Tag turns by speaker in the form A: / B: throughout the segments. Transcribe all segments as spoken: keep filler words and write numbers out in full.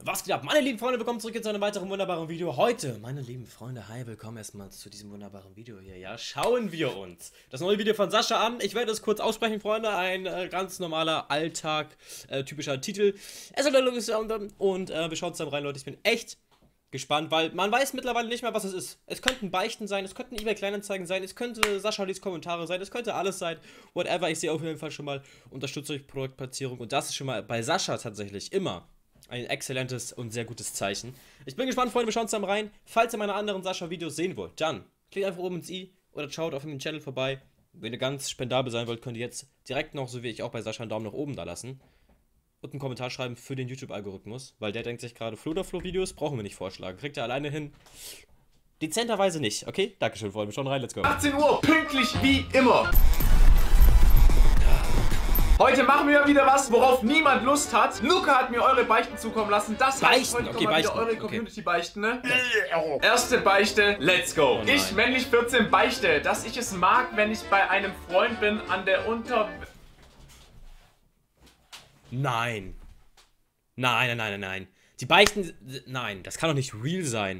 A: Was geht ab, meine lieben Freunde, willkommen zurück zu einem weiteren wunderbaren Video. Heute, meine lieben Freunde, hi, willkommen erstmal zu diesem wunderbaren Video hier, ja, schauen wir uns das neue Video von Sascha an. Ich werde es kurz aussprechen, Freunde, ein äh, ganz normaler Alltag, äh, typischer Titel. Es ist und äh, wir schauen zusammen rein, Leute, ich bin echt gespannt, weil man weiß mittlerweile nicht mehr, was es ist. Es könnten Beichten sein, es könnten eBay Kleinanzeigen sein, es könnte Sascha Lies Kommentare sein, es könnte alles sein, whatever. Ich sehe auf jeden Fall schon mal, unterstütze euch Produktplatzierung und das ist schon mal bei Sascha tatsächlich immer ein exzellentes und sehr gutes Zeichen. Ich bin gespannt, Freunde, wir schauen zusammen rein. Falls ihr meine anderen Sascha-Videos sehen wollt, dann klickt einfach oben ins i oder schaut auf den Channel vorbei. Wenn ihr ganz spendabel sein wollt, könnt ihr jetzt direkt noch, so wie ich auch bei Sascha, einen Daumen nach oben da lassen. Und einen Kommentar schreiben für den YouTube-Algorithmus, weil der denkt sich gerade, Flo-oder-Flo-Videos brauchen wir nicht vorschlagen. Kriegt er alleine hin. Dezenterweise nicht, okay? Dankeschön, Freunde, wir schauen rein, let's go.
B: achtzehn Uhr, pünktlich wie immer. Heute machen wir wieder was, worauf niemand Lust hat. Luca hat mir eure Beichten zukommen lassen. Das heißt,
A: Beichten,
B: heute
A: okay,
B: kommen
A: Beichten.
B: wieder eure
A: Okay.
B: Community-Beichten, ne? Erste Beichte, let's go.
A: Oh
B: ich, männlich vierzehn, beichte, dass ich es mag, wenn ich bei einem Freund bin an der Unter...
A: Nein. Nein, nein, nein, nein, nein. Die Beichten, nein, das kann doch nicht real sein.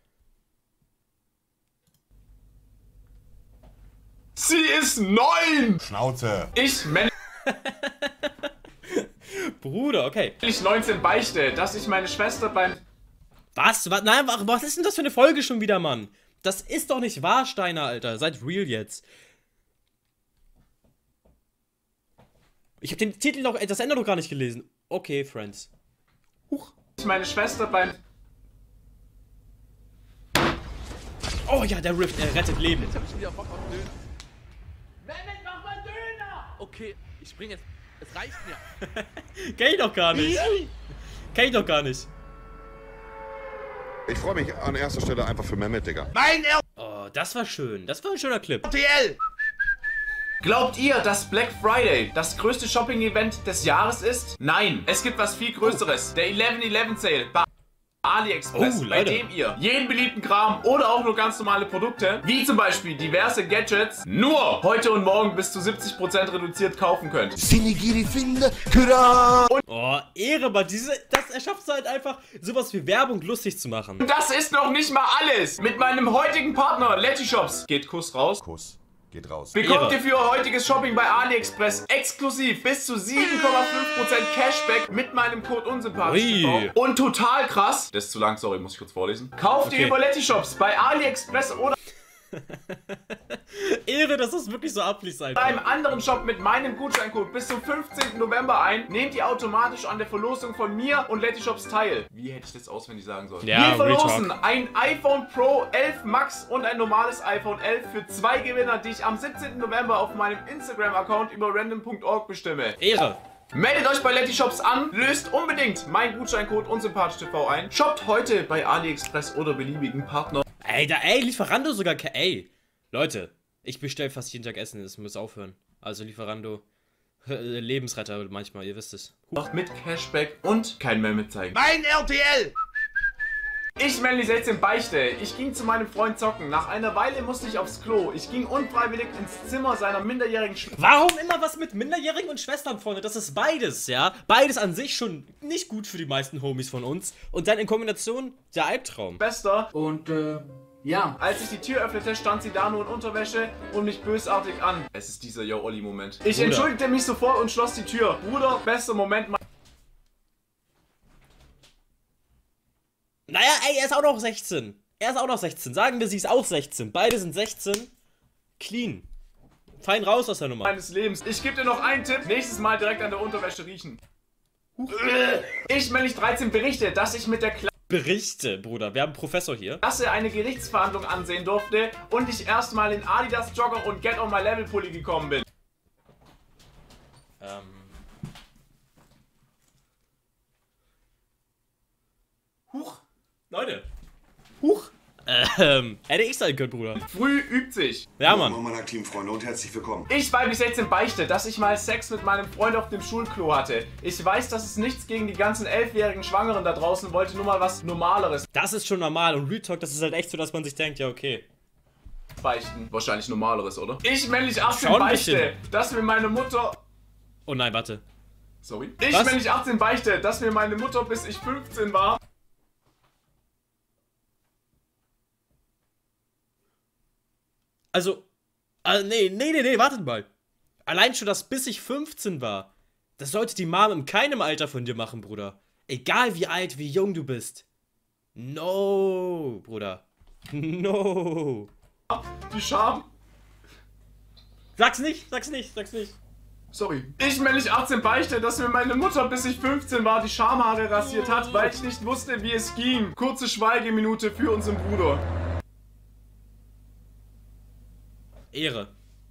B: Sie ist neun!
C: Schnauze.
B: Ich, männlich
A: Bruder, okay.
B: neunzehn, beichte, dass ich meine Schwester beim...
A: Was? Was? Nein, was ist denn das für eine Folge schon wieder, Mann? Das ist doch nicht wahr, Steiner, Alter. Seid real jetzt. Ich habe den Titel noch, das Ende noch gar nicht gelesen. Okay, Friends. Huch.
B: Ich meine Schwester beim...
A: Oh ja, der Rift, er rettet Leben.
D: Jetzt hab ich wieder Bock auf Döner. Mehmet, mach mal Döner! Okay, ich spring jetzt. Es reicht mir.
A: Kenn ich doch gar nicht. Kenn ich doch gar nicht.
C: Ich freue mich an erster Stelle einfach für Mehmet, Digga.
D: Mein
A: Oh, das war schön. Das war ein schöner Clip.
D: R T L!
B: Glaubt ihr, dass Black Friday das größte Shopping-Event des Jahres ist? Nein, es gibt was viel Größeres. Der elf elf Sale bei AliExpress,
A: Oh,
B: bei
A: Leute.
B: dem ihr jeden beliebten Kram oder auch nur ganz normale Produkte, wie zum Beispiel diverse Gadgets, nur heute und morgen bis zu siebzig Prozent reduziert kaufen könnt.
A: Oh, Ehre, Mann. Diese, das erschafft es halt einfach, sowas wie Werbung lustig zu machen.
B: Und das ist noch nicht mal alles. Mit meinem heutigen Partner Letyshops geht Kuss raus.
C: Kuss. Geht raus.
B: Bekommt
A: Ehre.
B: ihr für euer heutiges Shopping bei AliExpress exklusiv bis zu sieben Komma fünf Prozent Cashback mit meinem Code unsympathisch.
A: Ui.
B: Und total krass, das ist zu lang, sorry, muss ich kurz vorlesen. Kauft
A: Okay.
B: ihr über Letyshops bei AliExpress oder
A: Ehre, dass das wirklich so abfließt, Alter.
B: einem anderen Shop mit meinem Gutscheincode bis zum fünfzehnten November ein, nehmt ihr automatisch an der Verlosung von mir und Letyshops teil. Wie hätte ich das auswendig sagen sollen?
A: Ja,
B: Wir verlosen
A: Retalk.
B: ein iPhone Pro elf Max und ein normales iPhone elf für zwei Gewinner, die ich am siebzehnten November auf meinem Instagram-Account über random punkt org bestimme.
A: Ehre.
B: Meldet euch bei Letyshops an, löst unbedingt meinen Gutscheincode unsympathisch.tv ein, shoppt heute bei AliExpress oder beliebigen Partner.
A: Ey, da, ey, Lieferando sogar, ke- ey. Leute, ich bestell fast jeden Tag Essen, das muss aufhören. Also Lieferando, äh, Lebensretter manchmal, ihr wisst es.
B: Noch mit Cashback und kein mehr mitzeigen.
D: Mein R T L!
B: Ich, männlich sechzehn, beichte. Ich ging zu meinem Freund zocken. Nach einer Weile musste ich aufs Klo. Ich ging unfreiwillig ins Zimmer seiner minderjährigen Schwester.
A: Warum immer was mit Minderjährigen und Schwestern, Freunde? Das ist beides, ja? Beides an sich schon nicht gut für die meisten Homies von uns. Und dann in Kombination der Albtraum.
B: Und, äh, ja. Als ich die Tür öffnete, stand sie da nur in Unterwäsche und mich bösartig an. Es ist dieser Yo-Olli-Moment. Ich
A: Bruder.
B: entschuldigte mich sofort und schloss die Tür. Bruder, bester Moment.
A: Naja, ey, er ist auch noch sechzehn. Er ist auch noch sechzehn. Sagen wir, sie ist auch sechzehn. Beide sind sechzehn. Clean. Fein raus aus der Nummer.
B: Meines Lebens. Ich gebe dir noch einen Tipp. Nächstes Mal direkt an der Unterwäsche riechen. Ich, männlich dreizehn, berichte, dass ich mit der
A: Berichte, Bruder. Wir haben einen Professor hier.
B: Klasse eine Gerichtsverhandlung ansehen durfte und ich erstmal in Adidas Jogger und Get on my Level Pulli gekommen bin.
A: Ähm. Huch. Leute. Huch. Ähm. Hätte ich sein können, Bruder.
B: Früh übt sich.
A: Ja, Mann.
C: Moin, meine Teamfreunde und herzlich willkommen.
B: Ich, weiblich sechzehn, beichte, dass ich mal Sex mit meinem Freund auf dem Schulklo hatte. Ich weiß, dass es nichts gegen die ganzen elfjährigen Schwangeren da draußen, wollte nur mal was Normaleres
A: Das ist schon normal. Und Real Talk, das ist halt echt so, dass man sich denkt, ja, okay.
B: beichten. Wahrscheinlich Normaleres, oder? Ich, männlich achtzehn,
A: Schon ein
B: beichte,
A: bisschen.
B: dass mir meine Mutter...
A: Oh nein, warte.
B: Sorry. Ich,
A: Was?
B: wenn ich achtzehn beichte, dass mir meine Mutter bis ich fünfzehn war.
A: Also, äh, nee, nee, nee, nee, wartet mal. Allein schon, dass bis ich fünfzehn war, das sollte die Mom in keinem Alter von dir machen, Bruder. Egal wie alt, wie jung du bist. No, Bruder. No.
B: Die Scham.
A: Sag's nicht, sag's nicht, sag's nicht.
B: Sorry. Ich, wenn ich achtzehn beichte, dass mir meine Mutter bis ich fünfzehn war die Schamhaare rasiert hat, weil ich nicht wusste, wie es ging. Kurze Schweigeminute für unseren Bruder.
A: Ehre.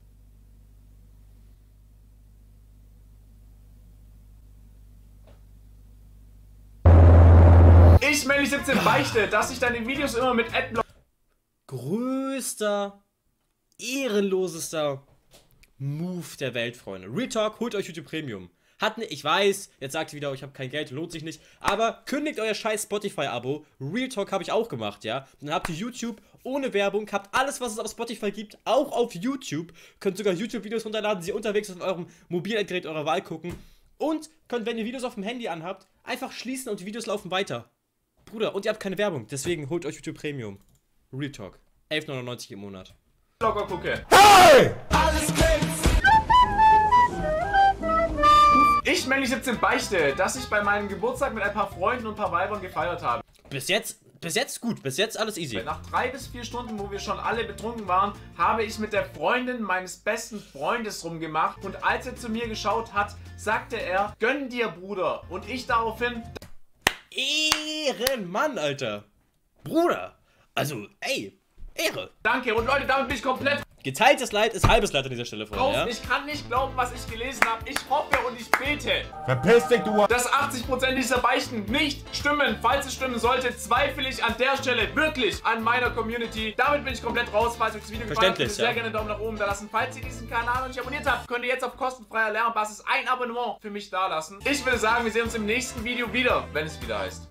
B: Ich, wenn ich siebzehn beichte, dass ich deine Videos immer mit Adblock...
A: Größter, ehrenlosester Move der Welt, Freunde. Real Talk, holt euch YouTube Premium. Hat ne, ich weiß, jetzt sagt ihr wieder, ich habe kein Geld, lohnt sich nicht. Aber kündigt euer scheiß Spotify-Abo. Real Talk habe ich auch gemacht, ja. Dann habt ihr YouTube ohne Werbung, habt alles, was es auf Spotify gibt, auch auf YouTube. Könnt sogar YouTube-Videos runterladen, sie unterwegs auf eurem Mobilgerät eurer Wahl gucken. Und könnt, wenn ihr Videos auf dem Handy anhabt, einfach schließen und die Videos laufen weiter. Bruder, und ihr habt keine Werbung, deswegen holt euch YouTube Premium. Real Talk. elf neunundneunzig im Monat.
B: Blogger gucke.
C: Hey!
B: Ich, wenn ich siebzehn beichte, dass ich bei meinem Geburtstag mit ein paar Freunden und ein paar Weibern gefeiert habe.
A: Bis jetzt, bis jetzt gut, bis jetzt alles easy.
B: Nach drei bis vier Stunden, wo wir schon alle betrunken waren, habe ich mit der Freundin meines besten Freundes rumgemacht. Und als er zu mir geschaut hat, sagte er, gönn dir, Bruder. Und ich daraufhin...
A: Ehrenmann, Alter. Bruder. Also, ey, Ehre.
B: Danke. Und Leute, damit bin ich komplett...
A: Geteiltes Leid ist halbes Leid an dieser Stelle, Freunde, ja?
B: Ich kann nicht glauben, was ich gelesen habe. Ich hoffe und ich bete,
C: Verpiss dich, du...
B: dass achtzig Prozent dieser Beichten nicht stimmen. Falls es stimmen sollte, zweifle ich an der Stelle wirklich an meiner Community. Damit bin ich komplett raus. Falls euch das Video gefallen hat, könnt ihr sehr
A: ja.
B: gerne einen Daumen nach oben da lassen. Falls ihr diesen Kanal noch nicht abonniert habt, könnt ihr jetzt auf kostenfreier Lernbasis ein Abonnement für mich da lassen. Ich würde sagen, wir sehen uns im nächsten Video wieder, wenn es wieder heißt.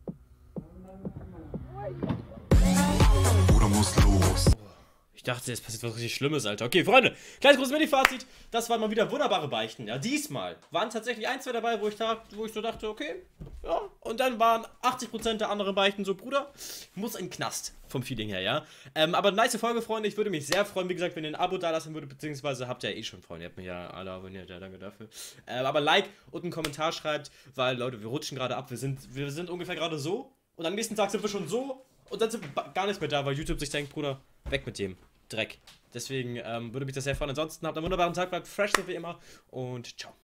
C: Bruder muss los.
A: Ich dachte, jetzt passiert was richtig Schlimmes, Alter. Okay, Freunde, kleines großes Mini-Fazit. Das waren mal wieder wunderbare Beichten. Ja, diesmal waren tatsächlich ein, zwei dabei, wo ich, da, wo ich so dachte, okay, ja. Und dann waren achtzig Prozent der anderen Beichten so, Bruder, muss in den Knast. Vom Feeling her, ja. Ähm, aber nice Folge, Freunde. Ich würde mich sehr freuen, wie gesagt, wenn ihr ein Abo da lassen würdet, beziehungsweise habt ihr ja eh schon Freunde. Ihr habt mich ja alle abonniert, ja, danke dafür. Ähm, aber Like und einen Kommentar schreibt, weil, Leute, wir rutschen gerade ab. Wir sind, wir sind ungefähr gerade so und am nächsten Tag sind wir schon so und dann sind wir gar nicht mehr da, weil YouTube sich denkt, Bruder, weg mit dem Dreck. Deswegen ähm, würde mich das sehr freuen. Ansonsten habt einen wunderbaren Tag, bleibt fresh so wie immer und ciao.